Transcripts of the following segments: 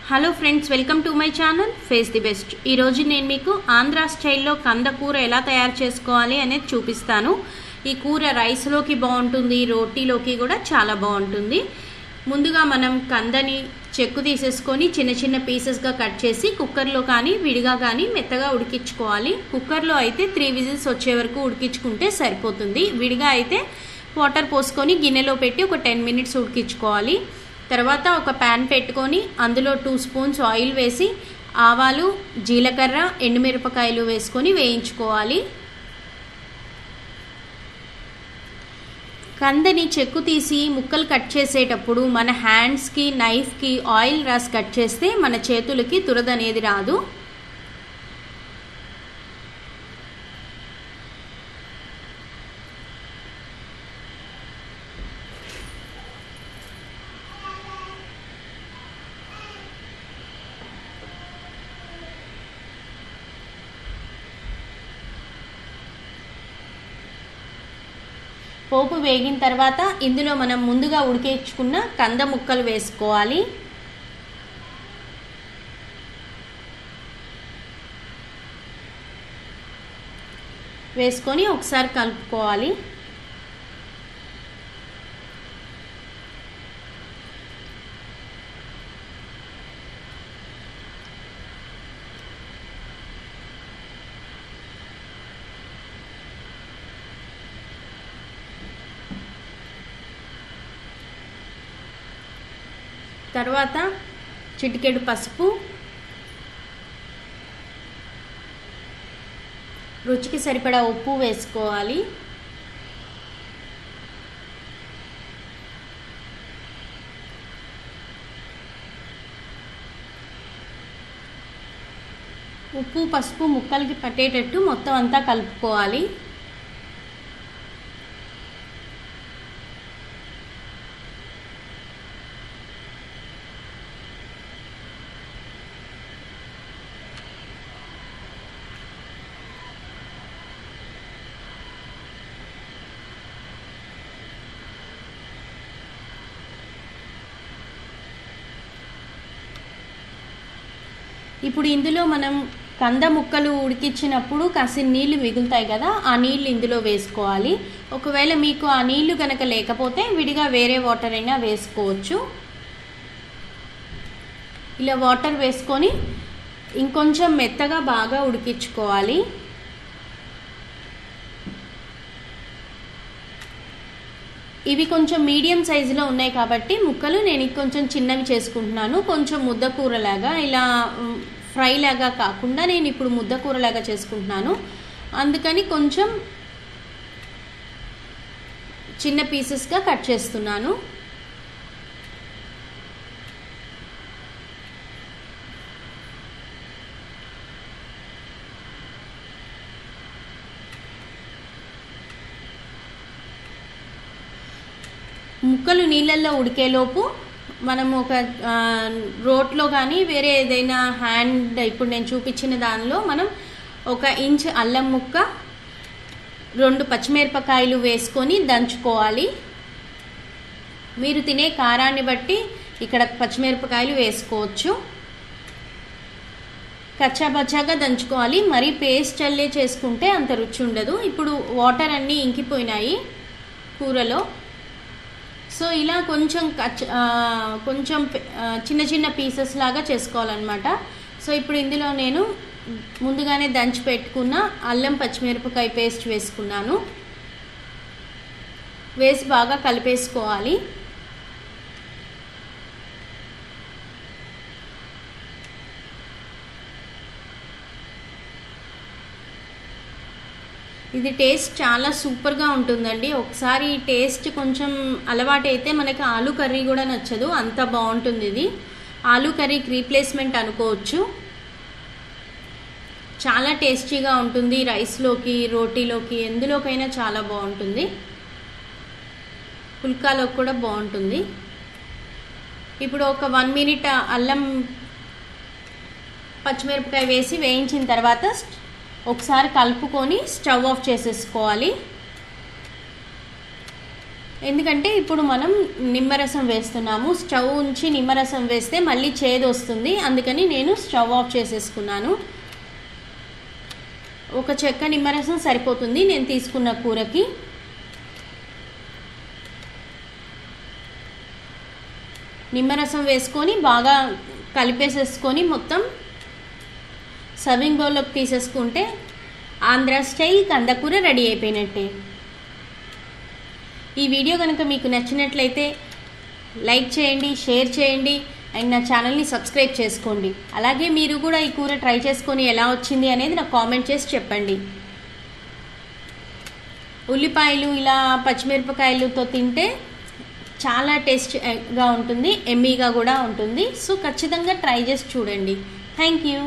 Hello friends, welcome to my channel face the best. ఈరోజు నేను మీకు ఆంధ్రా స్టైల్లో కంద కూర ఎలా తయారు చేసుకోవాలి అనేది చూపిస్తాను. ఈ కూర రైస్లోకి బాగుంటుంది, రోటీలోకి కూడా చాలా బాగుంటుంది. ముందుగా మనం కందని చెక్కు తీసేసుకొని చిన్న చిన్న పీసెస్గా కట్ చేసి కుక్కర్లో కానీ విడిగా కానీ మెత్తగా ఉడికించుకోవాలి. కుక్కర్లో అయితే 3 విజిల్స్ వచ్చే వరకు ఉడికించుకుంటే సరిపోతుంది. విడిగా అయితే వాటర్ పోసుకొని గిన్నెలో పెట్టి ఒక 10 మినిట్స్ ఉడికించుకోవాలి. తర్వాత ఒక ప్యాన్ పెట్టుకొని అందులో 2 స్పూన్స్ ఆయిల్ వేసి ఆవాలు, జీలకర్ర, ఎండుమిరపకాయలు వేసుకొని వేయించుకోవాలి. కందని చెక్కు తీసి ముక్కలు కట్ చేసేటప్పుడు మన హ్యాండ్స్కి, నైఫ్కి ఆయిల్ రాసి కట్ చేస్తే మన చేతులకి దురద అనేది రాదు. పోపు వేగిన తర్వాత ఇందులో మనం ముందుగా ఉడికించుకున్న కంద ముక్కలు వేసుకోవాలి. వేసుకొని ఒకసారి కలుపుకోవాలి. తర్వాత చిటికెడు పసుపు, రుచికి సరిపడా ఉప్పు వేసుకోవాలి. ఉప్పు పసుపు ముక్కలకి పట్టేటట్టు మొత్తం అంతా కలుపుకోవాలి. ఇప్పుడు ఇందులో మనం కంద ముక్కలు ఉడికించినప్పుడు కాసిన నీళ్లు మిగులుతాయి కదా, ఆ నీళ్లు ఇందులో వేసుకోవాలి. ఒకవేళ మీకు ఆ నీళ్లు కనుక లేకపోతే విడిగా వేరే వాటర్ అయినా వేసుకోవచ్చు. ఇలా వాటర్ వేసుకొని ఇంకొంచెం మెత్తగా బాగా ఉడికించుకోవాలి. ఇవి కొంచెం మీడియం సైజులో ఉన్నాయి కాబట్టి ముక్కలు నేను కొంచెం చిన్నవి చేసుకుంటున్నాను. కొంచెం ముద్ద కూరలాగా, ఇలా ఫ్రై లాగా కాకుండా నేను ఇప్పుడు ముద్ద కూరలాగా చేసుకుంటున్నాను. అందుకని కొంచెం చిన్న పీసెస్గా కట్ చేస్తున్నాను. ముక్కలు నీళ్ళల్లో ఉడికేలోపు మనము ఒక రోట్లో కానీ వేరే ఏదైనా హ్యాండ్, ఇప్పుడు నేను చూపించిన దానిలో మనం 1 ఇంచ్ అల్లం ముక్క, 2 పచ్చిమిరపకాయలు వేసుకొని దంచుకోవాలి. మీరు తినే కారాన్ని బట్టి ఇక్కడ పచ్చిమిరపకాయలు వేసుకోవచ్చు. కచ్చాపచ్చాగా దంచుకోవాలి, మరీ పేస్ట్ చల్లే చేసుకుంటే అంత రుచి ఉండదు. ఇప్పుడు వాటర్ అన్నీ ఇంకిపోయినాయి కూరలో. సో ఇలా కొంచెం చిన్న చిన్న పీసెస్ లాగా చేసుకోవాలన్నమాట. సో ఇప్పుడు ఇందులో నేను ముందుగానే దంచి పెట్టుకున్న అల్లం పచ్చిమిరపకాయ పేస్ట్ వేసుకున్నాను. వేసి బాగా కలిపేసుకోవాలి. ఇది టేస్ట్ చాలా సూపర్గా ఉంటుందండి. ఒకసారి ఈ టేస్ట్ కొంచెం అలవాటు అయితే మనకి ఆలూ కర్రీ కూడా నచ్చదు, అంత బాగుంటుంది ఇది. ఆలూ కర్రీకి రీప్లేస్మెంట్ అనుకోవచ్చు. చాలా టేస్టీగా ఉంటుంది. రైస్లోకి, రోటీలోకి, ఎందులోకైనా చాలా బాగుంటుంది. పుల్కాలోకి కూడా బాగుంటుంది. ఇప్పుడు ఒక 1 మినిట్ అల్లం పచ్చిమిరపకాయ వేసి వేయించిన తర్వాత ఒకసారి కలుపుకొని స్టవ్ ఆఫ్ చేసేసుకోవాలి. ఎందుకంటే ఇప్పుడు మనం నిమ్మరసం వేస్తున్నాము. స్టవ్ ఉంచి నిమ్మరసం వేస్తే మళ్ళీ చేదు వస్తుంది, అందుకని నేను స్టవ్ ఆఫ్ చేసేసుకున్నాను. ఒక చెక్క నిమ్మరసం సరిపోతుంది నేను తీసుకున్న కూరకి. నిమ్మరసం వేసుకొని బాగా కలిపేసేసుకొని మొత్తం సర్వింగ్ బౌల్లోకి తీసేసుకుంటే ఆంధ్ర స్టైల్ కందకూర రెడీ అయిపోయినట్టే. ఈ వీడియో కనుక మీకు నచ్చినట్లయితే లైక్ చేయండి, షేర్ చేయండి అండ్ నా ఛానల్ని సబ్స్క్రైబ్ చేసుకోండి. అలాగే మీరు కూడా ఈ కూర ట్రై చేసుకొని ఎలా వచ్చింది అనేది నాకు కామెంట్ చేసి చెప్పండి. ఉల్లిపాయలు ఇలా పచ్చిమిరపకాయలతో తింటే చాలా టేస్ట్గా ఉంటుంది, ఎమ్మీగా కూడా ఉంటుంది. సో ఖచ్చితంగా ట్రై చేసి చూడండి. Thank you.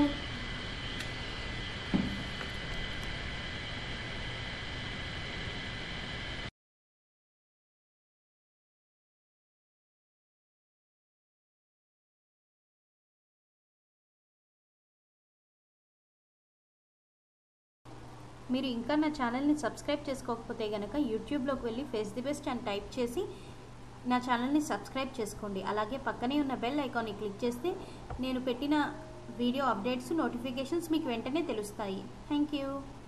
మీరు ఇంకా నా ఛానల్ని సబ్స్క్రైబ్ చేసుకోకపోతే కనుక యూట్యూబ్లోకి వెళ్ళి ఫేస్ ది బెస్ట్ అని టైప్ చేసి నా ఛానల్ని సబ్స్క్రైబ్ చేసుకోండి. అలాగే పక్కనే ఉన్న బెల్ ఐకాన్ని క్లిక్ చేస్తే నేను పెట్టిన వీడియో అప్డేట్స్, నోటిఫికేషన్స్ మీకు వెంటనే తెలుస్తాయి. Thank you.